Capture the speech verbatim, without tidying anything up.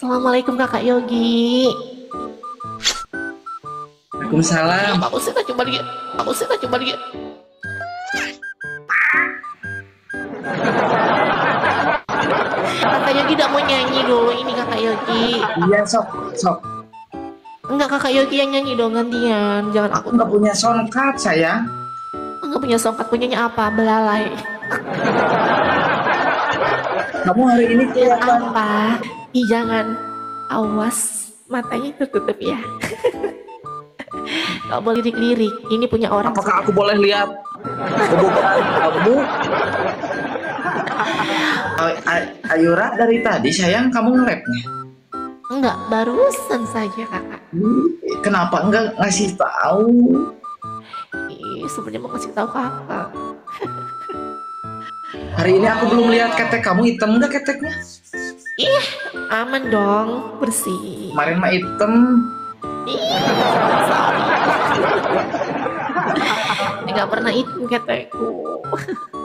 Assalamualaikum Kakak Yogi. Waalaikumsalam. Aku sih coba lihat. Aku sih coba lihat. Kakak Yogi tidak mau nyanyi dulu ini Kakak Yogi. Iya sok sok. Enggak, Kakak Yogi yang nyanyi dong gantian. Jangan aku. Aku nggak punya soundcard sayang. Enggak punya songkat, punyanya apa? Belalai. Kamu hari ini kelihatan Apa? Ih jangan. Awas matanya tertutup ya. Gak boleh lirik-lirik. Ini punya orang. Apakah aku boleh lihat kebobolan kamu? A- A- Ayura dari tadi sayang kamu nge-rapnya. Enggak, barusan saja kakak. Ih, Kenapa enggak ngasih tahu? Ih, sebenarnya mau kasih tahu kakak. Hari ini aku belum lihat ketek kamu, hitam enggak keteknya? Ih, aman dong, bersih. Kemarin mah hitam. Ih, sorry. Nggak pernah itu ketekku.